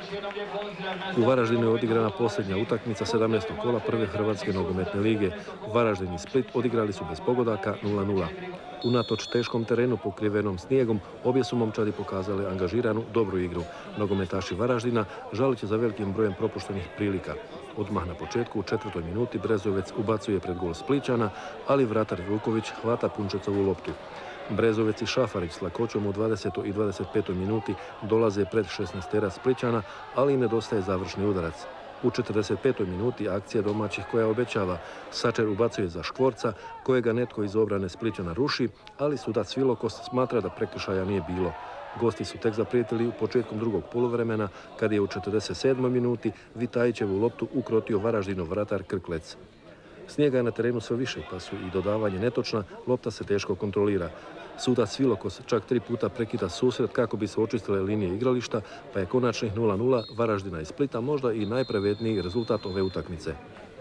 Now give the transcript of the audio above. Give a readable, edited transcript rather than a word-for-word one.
U Varaždinu je odigrana posljednja utakmica 17. kola prve Hrvatske nogometne lige. Varaždin i Split odigrali su bez pogodaka 0:0. Unatoč teškom terenu pokrivenom snijegom, obje su momčadi pokazale angažiranu, dobru igru. Nogometaši Varaždina žalit će za velikim brojem propuštenih prilika. Odmah na početku u 4. minuti Brezovec ubacuje pred gol Splićana, ali vratar Vuković hvata Punčecovu loptu. Brezovec i Šafarić s lakoćom u 20. i 25. minuti dolaze pred 16-tera Splićana, ali im nedostaje završni udarac. U 45. minuti akcija domaćih koja obećava. Sačer ubacuje za Škvorca, kojega netko iz obrane Splićana ruši, ali sudac Vilokost smatra da prekršaja nije bilo. Gosti su tek zaprijetili u početkom drugog poluvremena, kad je u 47. minuti Vitajićevu loptu ukrotio Varaždinov vratar Krklec. Snijega je na terenu sve više, pa su i dodavanje netočna, lopta se teško kontrolira. Sudac Vilokos čak 3 puta prekida susret kako bi se očistile linije igrališta, pa je konačnih 0:0 Varaždina i Splita možda i najpravedniji rezultat ove utakmice.